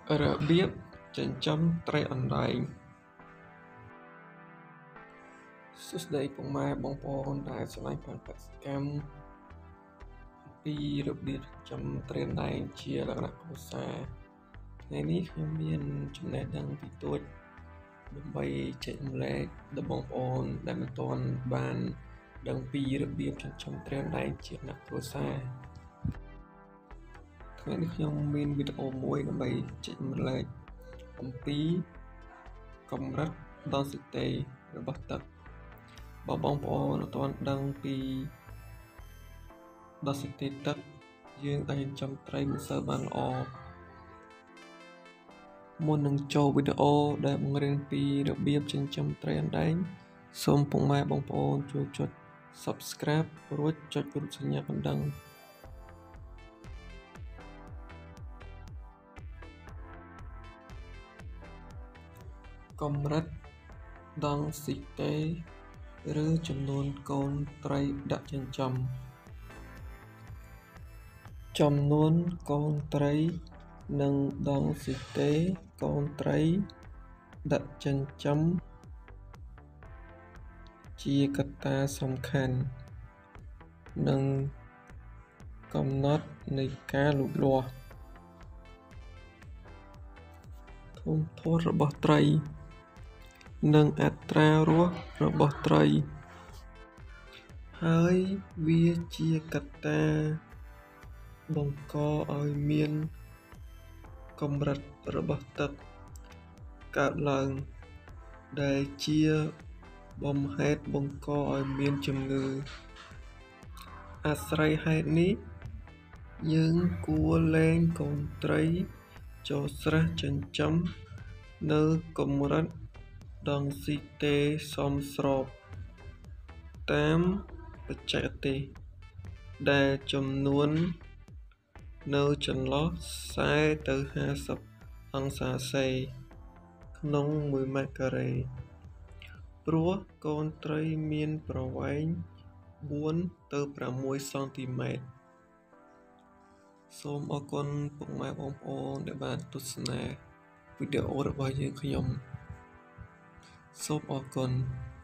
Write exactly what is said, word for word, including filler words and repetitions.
របៀបចិញ្ចឹមត្រីអណ្ដែងសួស្តីពុកម៉ែបងប្អូនដែលស្រឡាញ់ផលិតកម្មពីរបៀបចិញ្ចឹមត្រីអណ្ដែងជាលក្ខណៈគ្រួសារថ្ងៃនេះខ្ញុំមានចំណេះដឹងតិចតួចដើម្បីចែករំលែកដល់បងប្អូនដែលមិនទាន់បានដឹងពីរបៀបចិញ្ចឹមត្រីអណ្ដែងជាលក្ខណៈគ្រួសារថ្ងៃនេះខ្ញុំមានវីដេអូមួយដើម្បីចែករំលែកអំពីកម្រិតដនស៊ីតេរបស់ទឹកបើបងប្អូនអត់ទាន់ដឹងពីដនស៊ីតេទឹកយើងអាចចិញ្ចឹមត្រីមិនសូវបានល្អមុននឹងចូលវីដេអូដែលបង្រៀនពីរបៀបចិញ្ចឹមត្រីអណ្ដែងសូមពុកម៉ែបងប្អូនជួយចុច subscribe រួចចុចរូបសញ្ញាកណ្ដឹងកម្រិតដង់ស៊ីតេឬចំនួនកូនត្រីដាក់ចិញ្ចឹមចំនួនកូនត្រីនិងដង់ស៊ីតេកូនត្រីដាក់ចិញ្ចឹមជាកត្តាសំខាន់និងកំណត់នៃការលូតលាស់ធំធាត់របស់ត្រីនិងអត្រារស់របស់ត្រីហើយវាជាកត្តាបង្កឲ្យមានកម្រិតរបស់ទឹកកើតឡើងដែលជាបំហេតុបង្កឲ្យមានជំងឺអាស្រ័យហេតុនេះយើងគួរលែងកូនត្រីចូលស្រះចិញ្ចឹមនៅកម្រិតដង់ស៊ីតេសមស្របតាមបច្ចេកទេសដែលចំនួននៅចន្លោះសែទៅហាសិបអង្សាសេក្នុងមួយម៉ែត្រការ៉េព្រោះកូនត្រីមានប្រវែងបួនទៅប្រាំមួយសង់ទីម៉ែត្រសូមអរគុណពុកម៉ែបងប្អូនដែលបានទស្សនាវីដេអូរបស់យើងខ្ញុំសូមអរគុណ